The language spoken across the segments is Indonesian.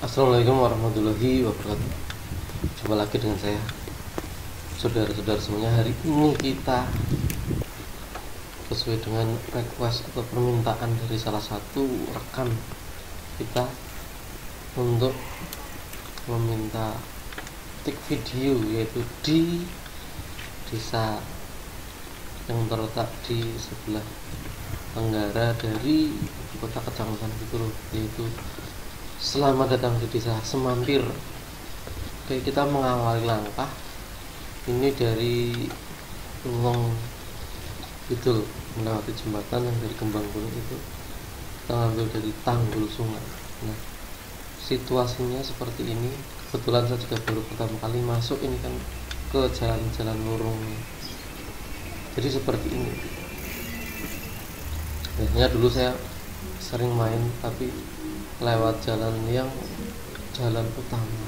Assalamualaikum warahmatullahi wabarakatuh. Jumpa lagi dengan saya, saudara-saudara semuanya. Hari ini kita sesuai dengan request atau permintaan dari salah satu rekan kita untuk meminta take video, yaitu di desa yang terletak di sebelah tenggara dari kota kecamatan itu, yaitu selamat datang di desa Semampir. Oke, kita mengawali langkah ini dari Tulung Kidul melewati jembatan yang dari Kembang Kuning itu, kita ambil dari tanggul sungai. Nah, situasinya seperti ini. Kebetulan saya juga baru pertama kali masuk ini kan ke jalan-jalan lorong. Jadi seperti ini. Biasanya dulu saya sering main tapi lewat jalan yang jalan utama.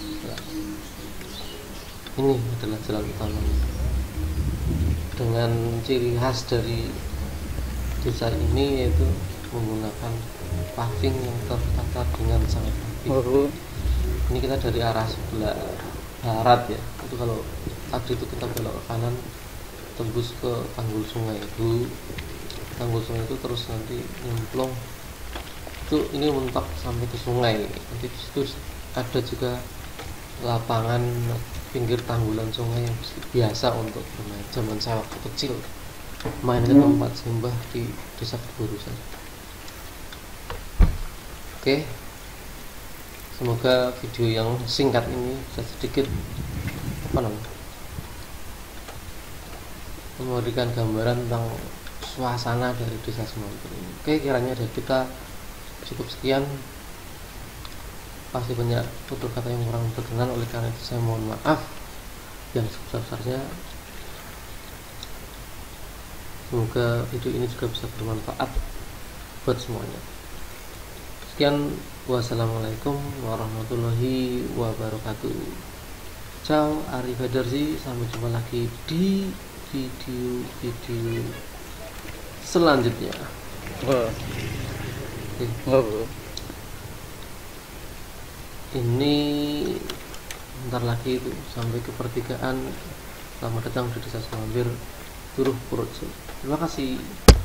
Ini adalah jalan utama dengan ciri khas dari desa ini, yaitu menggunakan paving yang tertata dengan sangat rapi. Ini kita dari arah sebelah barat ya. Itu kalau tadi itu kita belok ke kanan tembus ke tanggul sungai itu. Tanggul sungai itu terus nanti nyemplung itu, ini mentok sampai ke sungai. Nanti itu ada juga lapangan pinggir tanggulan sungai yang biasa untuk bermain. Zaman saya waktu kecil main ke tempat sembah di desa Keburusan. Oke, semoga video yang singkat ini bisa sedikit memberikan gambaran tentang suasana dari desa Semampir ini. Oke, kiranya dari kita cukup sekian. Pasti banyak tutur kata yang kurang berkenan, oleh karena itu saya mohon maaf yang sebesar-besarnya. Semoga video ini juga bisa bermanfaat buat semuanya. Sekian, wassalamualaikum warahmatullahi wabarakatuh. Ciao, Arif Hadarsi. Sampai jumpa lagi di video selanjutnya. Ini bentar lagi itu sampai ke pertigaan. Selamat datang di desa Semampir, Turuh Purworejo. Terima kasih.